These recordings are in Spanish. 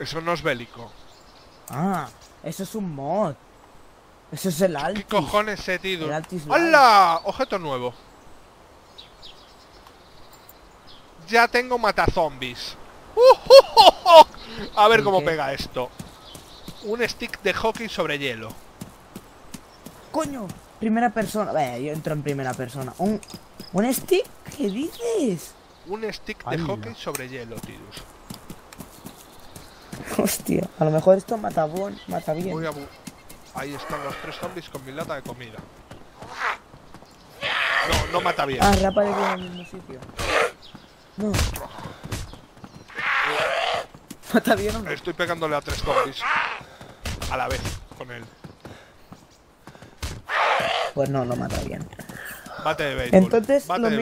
eso no es bélico. Ah, eso es un mod. Eso es el Altis. ¿Qué cojones, Tidus? El Altis Light. ¡Hala! Objeto nuevo. Ya tengo matazombies. A ver cómo ¿Qué? pega esto. Un stick de hockey sobre hielo. ¡Coño! Primera persona. Yo entro en primera persona. ¿Un stick? ¿Qué dices? Un stick de ¡Hala! hockey sobre hielo, Tidus. Hostia, a lo mejor esto mata bien. Ahí están los 3 zombies con mi lata de comida. No, no mata bien. Ah, reaparece en el mismo sitio. No. ¿Mata bien o no? Estoy pegándole a 3 zombies a la vez con él. Pues no, no mata bien. Bate de béisbol. Entonces, Bate lo de...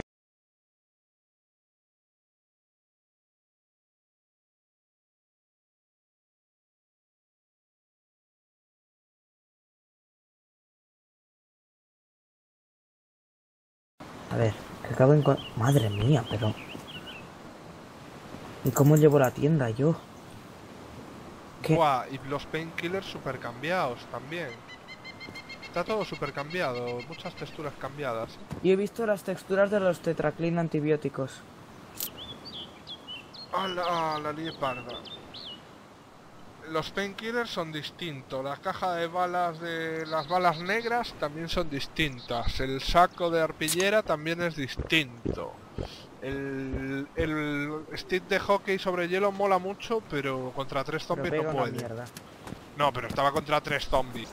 A ver, que acabo de encontrar... Madre mía, pero... ¿Y cómo llevo la tienda yo? ¿Qué? Buah, y los painkillers super cambiados también. Está todo super cambiado, muchas texturas cambiadas. Yo he visto las texturas de los tetraclin antibióticos. La lié parda. Los painkillers son distintos, la caja de balas de las balas negras también son distintas, el saco de arpillera también es distinto. El stick de hockey sobre hielo mola mucho, pero contra 3 zombies Pero no pega una puede. mierda. No, pero estaba contra 3 zombies.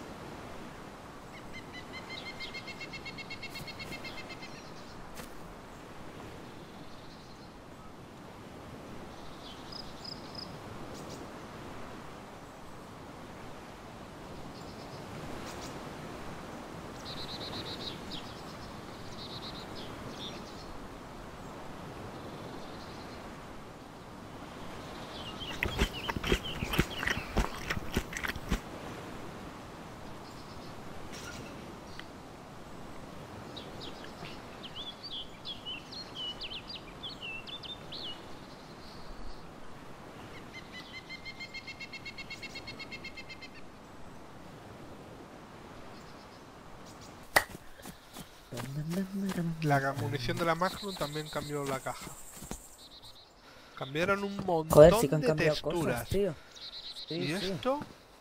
La munición de la Magnum también cambió la caja. Cambiaron un montón Joder, sí que han de cambiado texturas. cosas, tío. Sí, ¿Y sí. esto?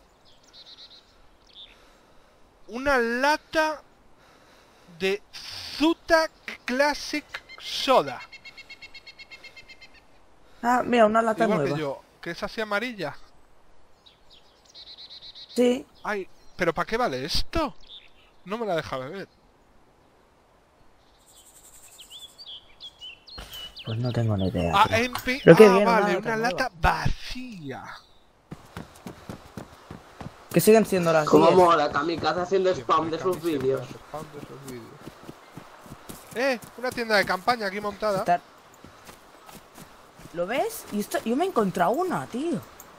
Una lata de Zuta Classic Soda. Ah, mira, una lata Igual nueva. que yo, que es así amarilla. Sí. Ay, ¿pero para qué vale esto? No me la deja beber. Pues no tengo ni idea. Ah, tío. Pero qué bien, vale, una una lata lata vacía. Que siguen siendo las Como 10. mola, Kamikaze haciendo spam de sus Siempre vídeos. hace spam de sus vídeos. Una tienda de campaña aquí montada. Está- ¿Lo ves? Y esto, yo me he encontrado una, tío.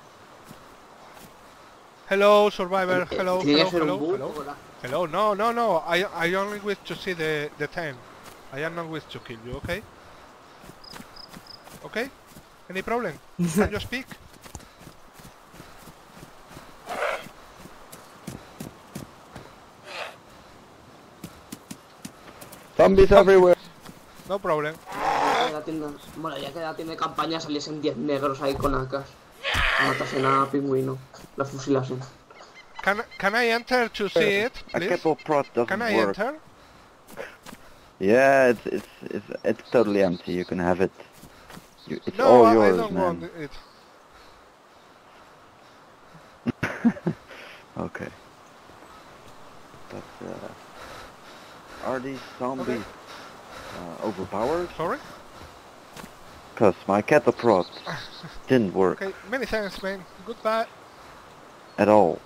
Hello, survivor. Hello, Tiene hello, que ser un hello, bug, hello. ¿verdad? Hello, no. I only wish to see the 10. I am not wish to kill you, okay? Okay? Any problem? Can you speak? Zombies everywhere. No problem. Bueno, ya que la tienda de campaña saliesen 10 negros ahí con AKs. Matasen a Pingüino. La fusilasen. Can I enter to see it, A please? kettle prot doesn't Can I work. enter? Yeah, it's totally empty. You can have it. It's No, all I yours, don't want man. it. Okay. But are these zombies overpowered? Sorry? Cause my kettle prot didn't work Okay, many thanks, man. Goodbye. at all.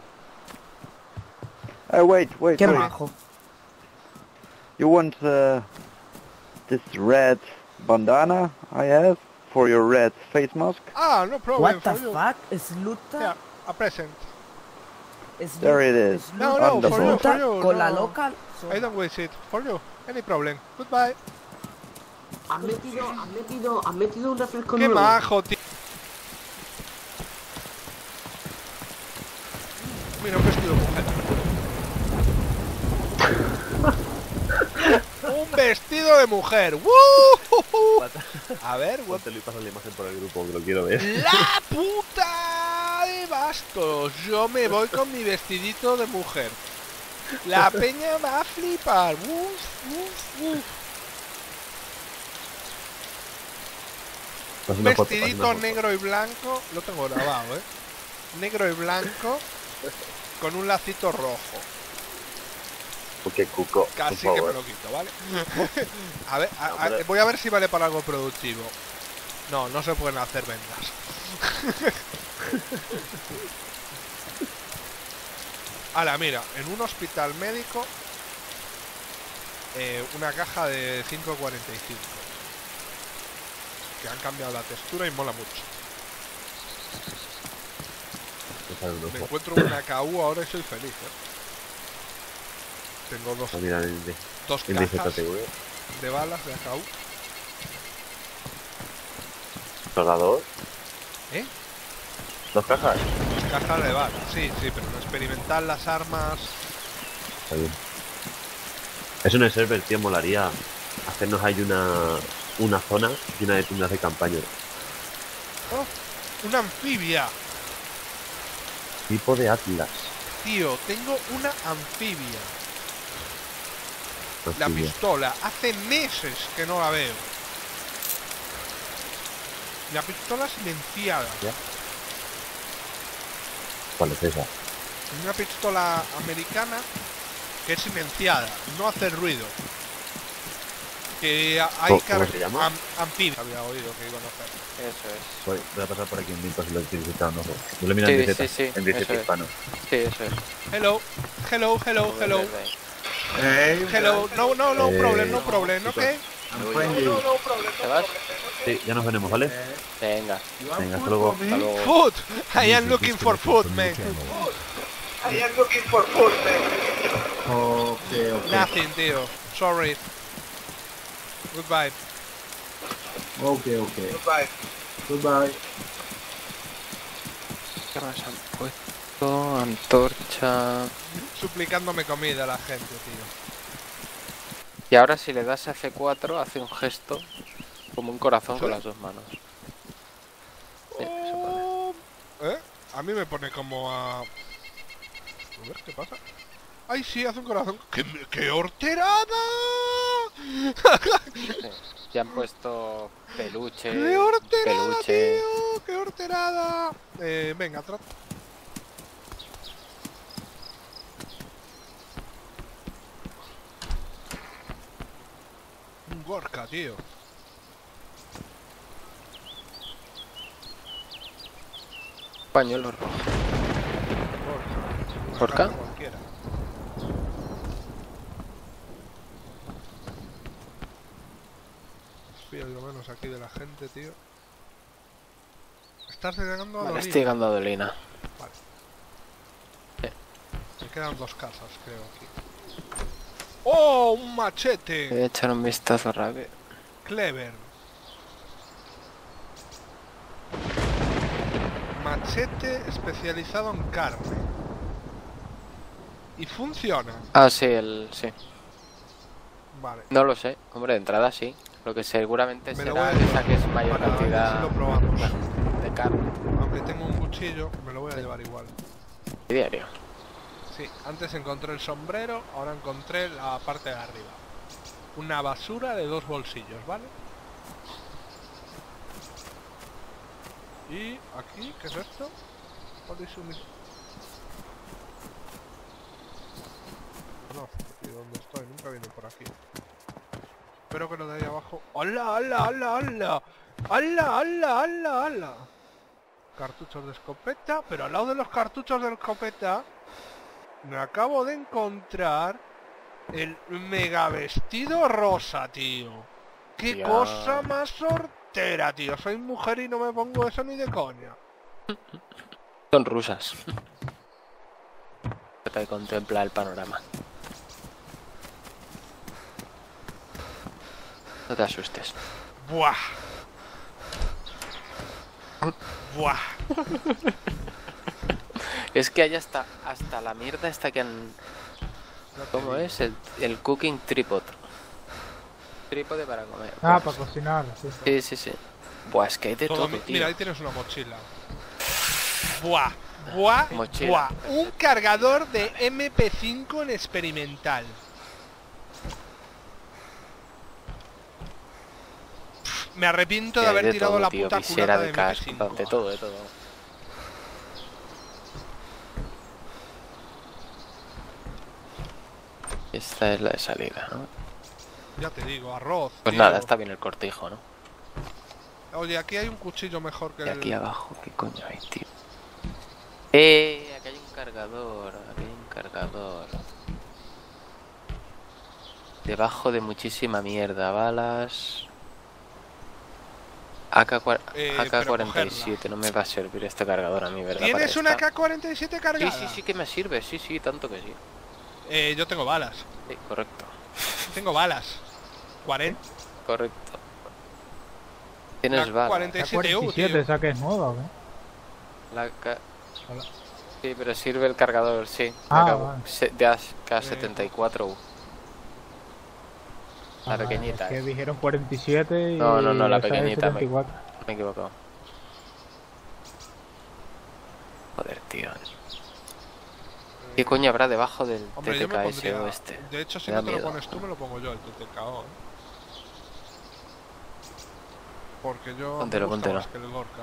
Wait. Qué majo. You want this red bandana I have for your red face mask? Ah, no problem What for the you. fuck? Sluta. Yeah, a present. There it is. No, Wonderful. for you, for Sluta you. con no. la loca. I don't wish it. For you. Any problem. Goodbye. Han metido un refresco Qué nuevo. majo, tío. Mira, un vestido de mujer. Un vestido de mujer. ¡Woo! A ver, what? Te le pasas la imagen por el grupo, que lo quiero ver. ¡La puta de bastos! Yo me voy con mi vestidito de mujer. La peña va a flipar. ¡Uf, uf, uf! Haz Un una foto, haz vestidito una foto. negro y blanco. Lo tengo grabado, ¿eh? Negro y blanco. Con un lacito rojo. Qué cuco, Casi por que me favor. lo quito, ¿vale? A ver, pero- voy a ver si vale para algo productivo. No, no se pueden hacer vendas. Ahora, mira, en un hospital médico, una caja de 5,45. Que han cambiado la textura y mola mucho. Echar un Me ojo. encuentro una KU ahora y soy feliz, ¿eh? Tengo A mirar el dos índice cajas TTV. de balas de AKU. Cargador. ¿Eh? 2 cajas. Cajas de balas, sí, sí, pero no experimentar las armas. Está bien. Eso en el server, tío, molaría hacernos ahí una zona llena de tiendas de campaña. ¡Oh! ¡Una anfibia! Tipo de Atlas. Tío, tengo una anfibia. La Anfibia. pistola, hace meses que no la veo. La pistola silenciada. ¿Cuál es esa? Una pistola americana que es silenciada, no hace ruido. Que hay ¿Cómo se llama? anfibia. Había oído que iban a hacer. Eso es. Voy a pasar por aquí un minuto si lo quieres echar un ojo. Yo lo miro Sí, en DZ, sí, en DZ eso es. hispano. Sí, eso es. Hello, hello, hello, hello, Desde ahí. Hey, hello. No, no, no problem, no Eh, problem, chicos. okay? I'm friendly. ¿Te vas? Sí, ya nos veremos, ¿vale? Venga, You want Venga, food hasta luego. for me? hasta luego. Food! I am looking for food, man. Okay, okay. Nothing, tío. Sorry. Goodbye. Okay, okay. Goodbye. ¿Qué más han puesto? Antorcha. Suplicándome comida a la gente, tío. Y ahora si le das a F4 hace un gesto como un corazón con las dos manos. Sí, se pone. ¿Eh? A mí me pone como a... A ver, ¿qué pasa? ¡Ay, sí, hace un corazón! ¡Qué horterada! Sí. Ya han puesto peluche, ¡Qué horterada, peluche. tío! ¡Qué horterada! Venga, trata. Un Gorka, tío. Pañuelo rojo. Gorka. Una ¿Gorka? carta cualquiera. Espía lo menos aquí de la gente, tío. Estás llegando a Vale, Dolina. estoy llegando a Dolina. Me quedan dos casas, creo, aquí. ¡Oh! ¡Un machete! Voy a echar un vistazo rápido. Clever. Machete especializado en carne. Y funciona. Ah, sí, sí. Vale. No lo sé. Hombre, de entrada sí. Lo que seguramente Me lo será voy a que llevar saques mayor para ver si cantidad lo probamos. de carne Aunque tengo un cuchillo, me lo voy a llevar igual. diario. Sí, antes encontré el sombrero, ahora encontré la parte de arriba. Una basura de 2 bolsillos, ¿vale? Y aquí, ¿qué es esto? ¿Cuál es un... No, aquí donde estoy, nunca viene por aquí. Espero que lo de ahí abajo... ¡Hala, hala, hala, hala! ¡Hala, hala, hala, hala! Cartuchos de escopeta, pero al lado de los cartuchos de escopeta me acabo de encontrar el mega vestido rosa, tío. ¡Qué Ya. cosa más sortera, tío! Soy mujer y no me pongo eso ni de coña. Son rusas. Que contempla el panorama. No te asustes. ¡Buah! ¡Buah! Es que hay hasta la mierda esta que han... Ya te ¿Cómo digo. es? El cooking tripod. Trípode para comer. Ah, Pues, para cocinar, sí. sí, sí, sí. Buah, es que hay de todo, tío. Mira, ahí tienes una mochila. Buah, buah, Mochila, buah. perfecto. Un cargador de MP5 en experimental. Me arrepiento de Hay haber de tirado todo, la tío, puta visera culata de de casco, MP5. de todo, de todo. Esta es la de salida, ¿no? Ya te digo, arroz. Pues tío. nada, está bien el cortijo, ¿no? Oye, aquí hay un cuchillo mejor que Y el... aquí abajo, ¿qué coño hay, tío? Aquí hay un cargador, aquí hay un cargador. Debajo de muchísima mierda, balas. AK-47, no me va a servir este cargador a mí, ¿verdad? ¿Tienes Para una esta? AK-47 cargada? Sí, sí, sí que me sirve, sí, sí, tanto que sí. Yo tengo balas. Sí, correcto, Tengo balas. 40. correcto. Tienes La balas. 47 U, 47, tío. esa que es nueva, ¿o qué? La AK... Sí, pero sirve el cargador, sí. Ah, La vale. de AK-74U. La Ah, pequeñita, Es que eh. dijeron 47 y No, no, no, la esa es pequeñita, 74. Me he equivocado. Joder, tío. ¿Qué coño habrá debajo del Hombre, yo me TTKSO pondría... este? De hecho, si Me da no te lo miedo. pones tú, me lo pongo yo, el TTKO, ¿eh? Porque yo Póntelo, me gusta póntelo. más que el Gorka.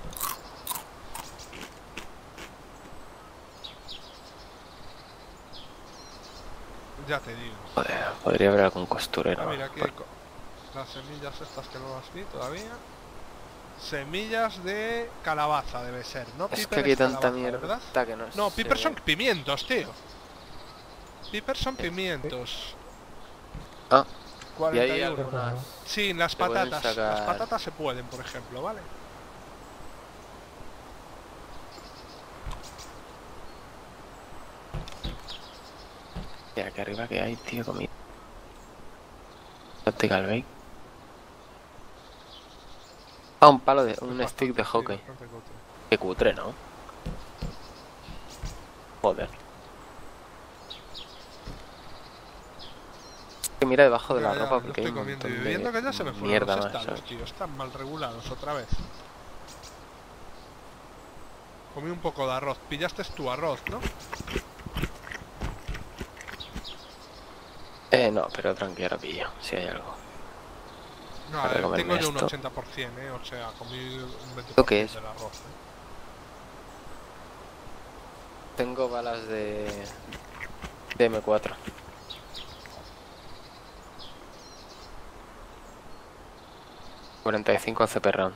Ya te digo. Joder, podría haber algún costurero. Ah, mira, aquí hay las semillas estas que no las vi todavía. Semillas de calabaza debe ser, ¿no? Es que Piper aquí hay es tanta calabaza, mierda ¿verdad? que no No, sé. piper son pimientos, tío. Piper son pimientos. Ah, y hay 41. algunas... Sí, las Se pueden patatas. sacar- Las patatas se pueden, por ejemplo, ¿vale? Mira, aquí arriba que hay, tío, comida. Tactical bake. Ah, un palo de... un Es stick de bastante, sí, hockey. bastante cutre. Qué cutre, ¿no? Joder. Que mira debajo de la Ya, ropa yo porque hay estoy un comiendo montón y viendo que ya se me de fueron mierda los más, estados, ¿sabes? tío. Están mal regulados otra vez. Comí un poco de arroz. Pillaste tu arroz, ¿no? No, pero tranquilo, ahora pillo, si hay algo. No, Para comerme tengo yo un esto. 80%, O sea, comí un 20% ¿Esto qué es? del arroz, Tengo balas de M4. ...45 CP round.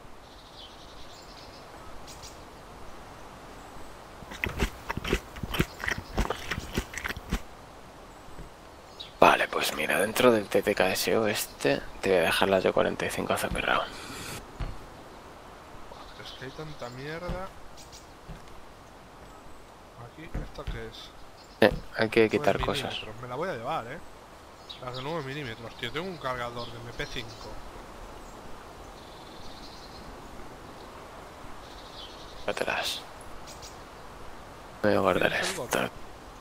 Vale, pues mira, dentro del TTKSO este... te voy a dejar las de 45 CP round. Es que hay tanta mierda. Aquí, ¿esto qué es? Hay que 9 quitar cosas. milímetros. Me la voy a llevar, Las de 9 milímetros, tío. Tengo un cargador de MP5. Llévatelas. Me voy a guardar ¿Tienes el esto. botón?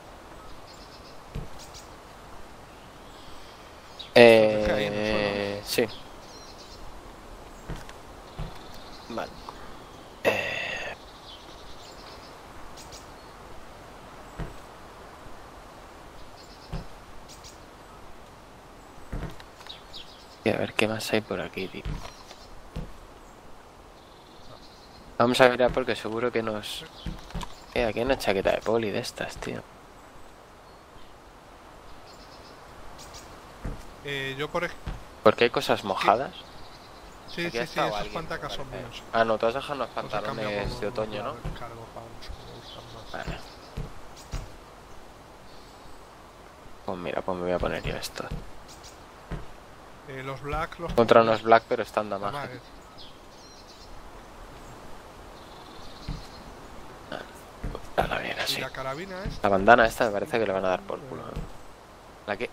dejé ahí en el Sí. Vale. Y a ver qué más hay por aquí, tío. Vamos a mirar porque seguro que nos... aquí hay una chaqueta de poli de estas, tío. Yo por ejemplo... Porque hay cosas mojadas. Sí, Aquí sí, ha sí, estado esos alguien, pantacas me son parece. míos. Ah, no, tú has dejado unos Los he cambiado pantalones por de otoño, ¿no? unos cargo pants que me gustan más. Vale. Pues mira, pues me voy a poner yo esto. Los black los... Contra unos black, pero están Toma, damage. La bien ¿Y así. la carabina es? La bandana esta me parece que le van a dar por culo. ¿No? La que...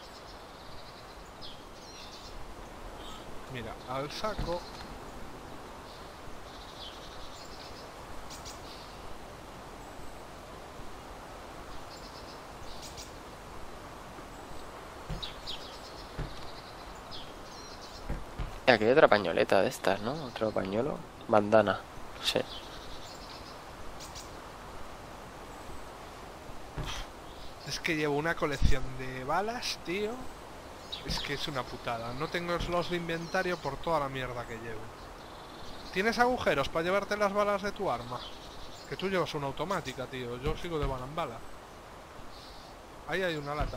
Mira, al saco Aquí hay otra pañoleta de estas, ¿no? Otro pañuelo. Bandana. Sí. Es que llevo una colección de balas, tío. Es que es una putada. No tengo slots de inventario por toda la mierda que llevo. ¿Tienes agujeros para llevarte las balas de tu arma? Que tú llevas una automática, tío. Yo sigo de bala en bala. Ahí hay una lata.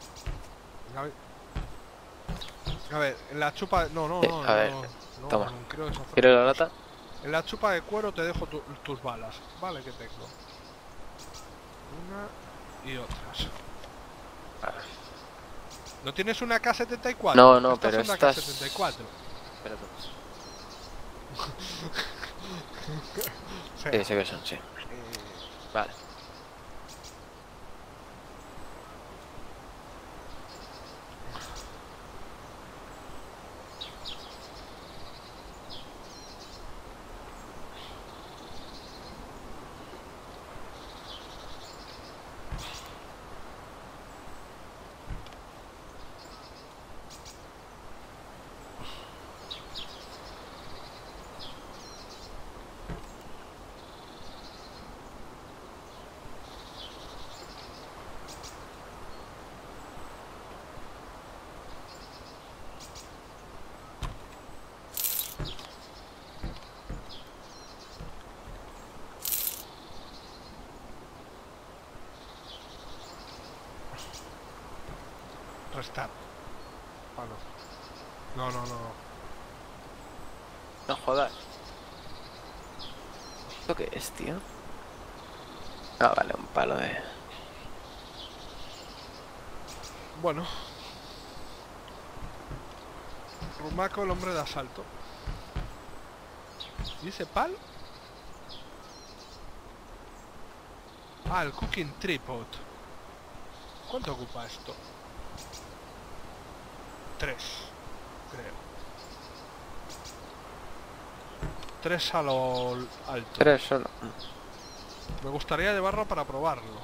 A ver, en la chupa... No, A ver, no, toma. no creo que eso fue. ¿Quieres la lata? En la chupa de cuero te dejo tus balas. Vale, que tengo. Una y otras. ¿No tienes una K-74? No, Estas pero son estas... una K-74. Espérate. Sí. Sí, sé que son, sí. Vale. Restar. Ah, no. No. No jodas. ¿Esto qué es, tío? Ah, vale, un palo de... Bueno. Rumaco, el hombre de asalto. ¿Y ese palo? Ah, el cooking tripod. ¿Cuánto ocupa esto? 3, creo. 3 a lo alto. 3 solo. Me gustaría llevarlo para probarlo.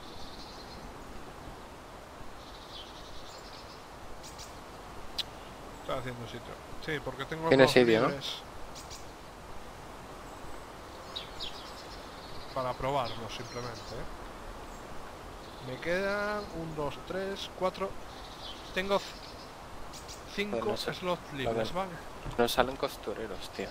Estoy haciendo sitio. Sí, porque tengo Tiene dos sitio, ¿no? libres para probarlo simplemente, ¿eh? Me quedan 1, 2, 3, 4. Tengo 5 Bueno, eso- slots libres, ¿vale? No salen costureros, tío.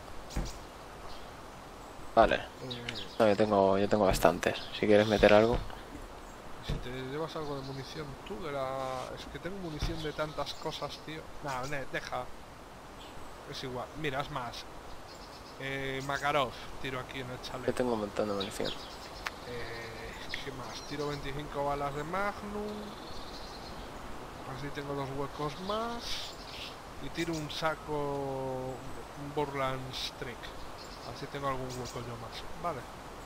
Vale. Eh, No, yo tengo bastantes. Si quieres meter algo. Si te llevas algo de munición tú de la... Es que tengo munición de tantas cosas, tío. No, deja. Es igual. Mira, es más. Makarov, tiro aquí en el Yo chaleco. tengo un montón de munición. ¿Qué más? Tiro 25 balas de Magnum. Así tengo 2 huecos más. Y tiro un saco... Un Borland Streak. Así tengo algún hueco yo más. Vale.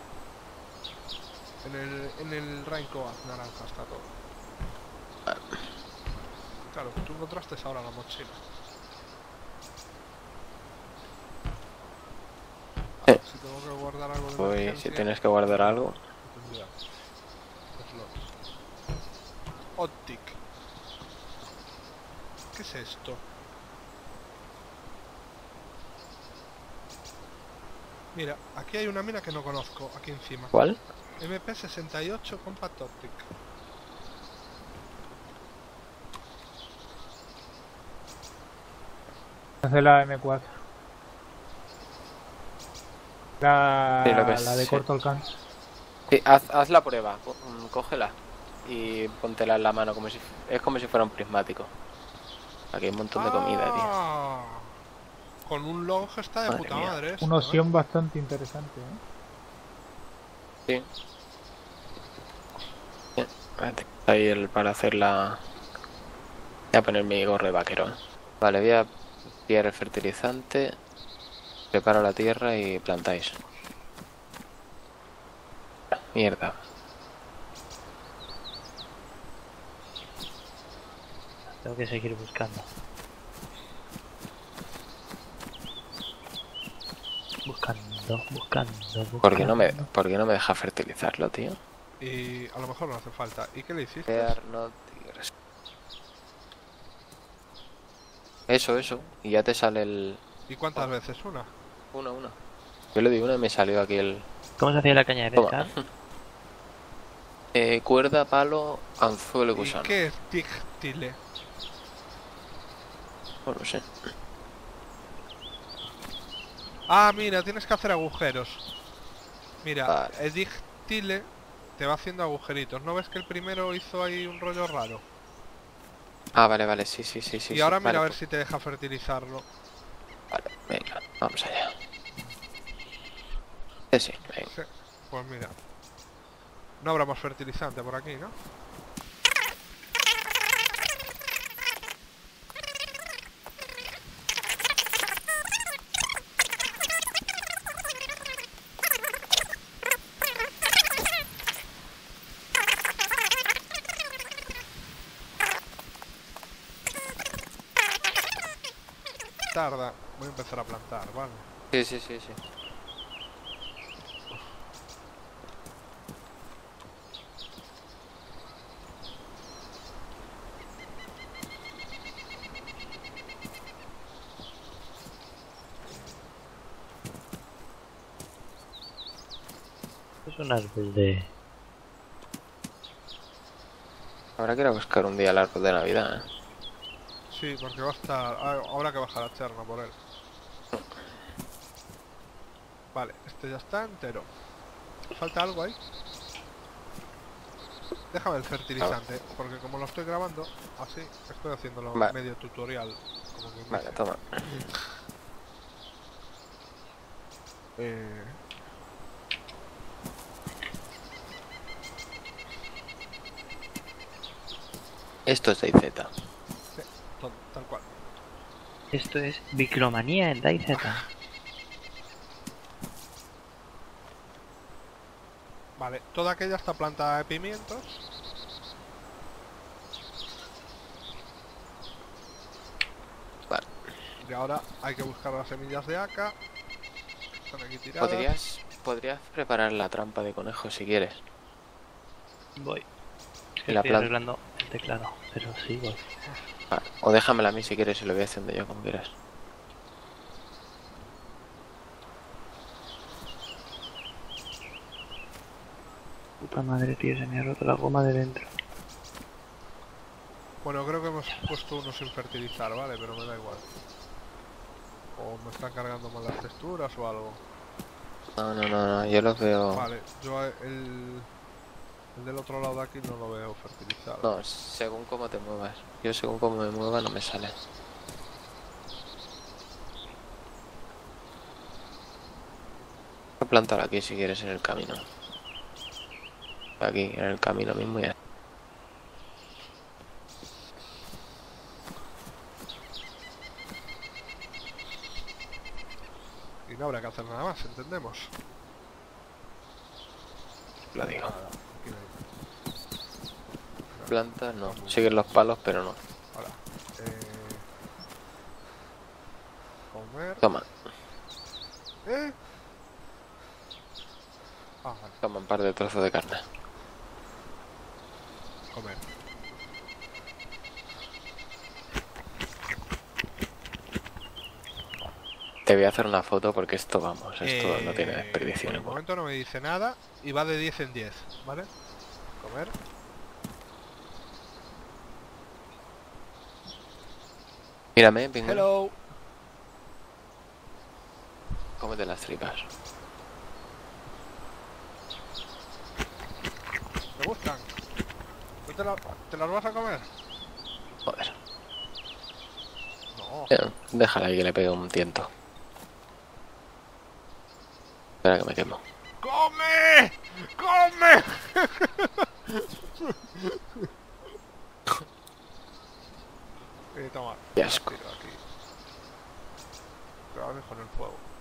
En el Raincoat naranja está todo. Claro, tú encontraste ahora la mochila. Sí. Si tengo que guardar algo de Voy, emergencia, si tienes que guardar algo. tendría. Slots. Optic. ¿Qué es esto? Mira, aquí hay una mina que no conozco, aquí encima. ¿Cuál? MP68 Compact Optic. Es de la M4. Sí, lo que La de sí. corto alcance. Sí, haz la prueba. Cógela. Y póntela en la mano como si... Es como si fuera un prismático. Aquí hay un montón de comida, tío. Ah, con un long está de Madre puta mía. madre esto, Una ¿eh? opción bastante interesante, ¿eh? Sí. Bien, espérate, ahí para hacer la... Voy a poner mi gorro de vaquero. Vale, voy a pillar el fertilizante. Preparo la tierra y plantáis. Mierda. Tengo que seguir buscando. Buscando. ¿Por qué no me deja fertilizarlo, tío? Y a lo mejor no hace falta. ¿Y qué le hiciste? Crear no tigres. Eso. Y ya te sale el... ¿Y cuántas veces? ¿Una? Una. Yo le di una y me salió aquí el... ¿Cómo se hacía la caña de Toma. pescar? Cuerda, palo, anzuelo y ¿Y gusano. qué es díctile? No lo sé. Ah, mira, tienes que hacer agujeros. Mira, Vale. el díctile te va haciendo agujeritos. ¿No ves que el primero hizo ahí un rollo raro? Ah, vale, sí. Y ahora mira Vale, a ver si te deja fertilizarlo. Vale, venga, vamos allá. Sí, venga. Sí, pues mira. No habrá más fertilizante por aquí, ¿no? Tarda. Voy a empezar a plantar, ¿vale? Sí. Es un árbol de... Habrá que ir a buscar un día el árbol de Navidad, ¿eh? Sí, porque va a estar... Habrá que bajar a Cherno por él. Vale, este ya está entero. ¿Falta algo ahí? Déjame el fertilizante, porque como lo estoy grabando, así estoy haciéndolo Vale. medio tutorial. Como quien Vale, dice. toma. Esto es de IZ. Sí, tal cual. Esto es biclomanía en DayZ. Vale, toda aquella está plantada de pimientos. Vale. Y ahora hay que buscar las semillas de aca. Están aquí tiradas. Podrías preparar la trampa de conejo si quieres. Voy. Es que La estoy planta. arreglando el teclado, pero sí voy. Vale. O déjamela a mí si quieres y lo voy haciendo yo como quieras. Puta madre, tío, se me ha roto la goma de dentro. Bueno, creo que hemos puesto uno sin fertilizar, ¿vale? Pero me da igual. O me están cargando mal las texturas o algo. No, yo los veo... Vale, yo el del otro lado de aquí no lo veo fertilizado. No, según cómo te muevas. Yo según cómo me mueva no me sale. Voy a plantar aquí si quieres en el camino. Aquí, en el camino mismo ya. Y no habrá que hacer nada más, ¿entendemos? Lo digo. Aquí no hay. Plantas no. Siguen los palos, pero no. Ahora. Comer. Toma. ¿Eh? Ah, vale. Toma un par de trozos de carne. Comer. Te voy a hacer una foto porque esto, vamos, esto no tiene desperdicio Por el ninguno. momento no me dice nada y va de 10 en 10, ¿vale? Comer. Mírame, pingüino. Hello. Cómete las tripas. ¿Te gustan? ¿No te las vas a comer? Joder. No. Déjala ahí que le pegue un tiento. Espera que me quemo. ¡Come! ¡Come! Toma. Qué asco. Tiro aquí. Cuidado con el fuego.